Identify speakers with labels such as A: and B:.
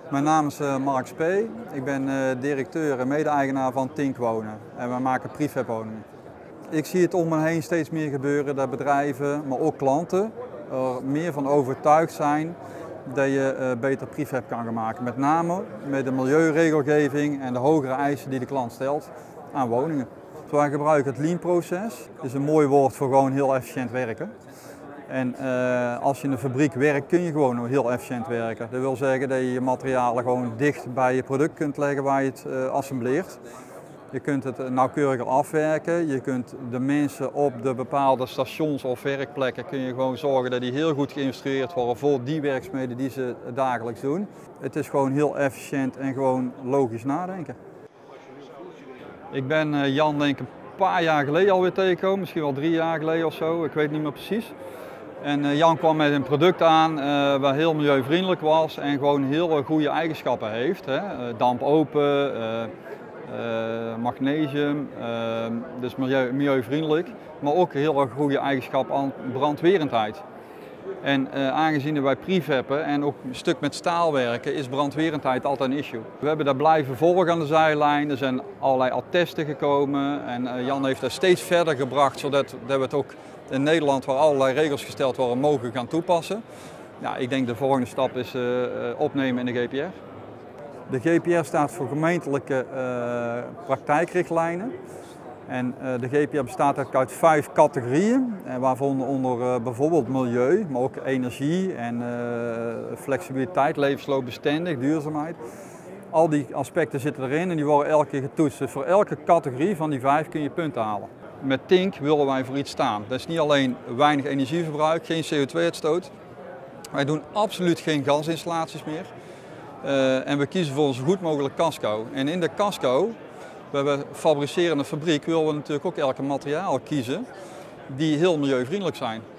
A: Mijn naam is Mark Spee. Ik ben directeur en mede-eigenaar van Tink Wonen. En we maken prefab woningen. Ik zie het om me heen steeds meer gebeuren dat bedrijven, maar ook klanten, er meer van overtuigd zijn dat je beter prefab kan gaan maken. Met name met de milieuregelgeving en de hogere eisen die de klant stelt aan woningen. Wij gebruiken het Lean-proces. Dat is een mooi woord voor gewoon heel efficiënt werken. En als je in een fabriek werkt, kun je gewoon heel efficiënt werken. Dat wil zeggen dat je je materialen gewoon dicht bij je product kunt leggen waar je het assembleert. Je kunt het nauwkeuriger afwerken. Je kunt de mensen op de bepaalde stations of werkplekken kun je gewoon zorgen dat die heel goed geïnstrueerd worden voor die werkzaamheden die ze dagelijks doen. Het is gewoon heel efficiënt en gewoon logisch nadenken. Ik ben Jan denk een paar jaar geleden alweer tegengekomen, misschien wel 3 jaar geleden of zo, ik weet niet meer precies. En Jan kwam met een product aan waar heel milieuvriendelijk was en gewoon heel goede eigenschappen heeft. Hè. Damp open, magnesium, dus milieuvriendelijk, maar ook heel erg goede eigenschap aan brandwerendheid. En aangezien wij prefabben en ook een stuk met staal werken, is brandwerendheid altijd een issue. We hebben dat blijven volgen aan de zijlijn, er zijn allerlei attesten gekomen en Jan heeft dat steeds verder gebracht zodat we het ook in Nederland, waar allerlei regels gesteld worden, mogen gaan toepassen. Ja, ik denk de volgende stap is opnemen in de GPR. De GPR staat voor gemeentelijke praktijkrichtlijnen. En de GPR bestaat eigenlijk uit 5 categorieën, waarvan onder bijvoorbeeld milieu, maar ook energie en flexibiliteit, levensloopbestendig, duurzaamheid. Al die aspecten zitten erin en die worden elke keer getoetst. Dus voor elke categorie van die 5 kun je punten halen. Met Tink willen wij voor iets staan. Dat is niet alleen weinig energieverbruik, geen CO2-uitstoot. Wij doen absoluut geen gasinstallaties meer. En we kiezen voor een zo goed mogelijk casco. En in de casco, we fabriceren een fabriek, willen we natuurlijk ook elke materiaal kiezen die heel milieuvriendelijk zijn.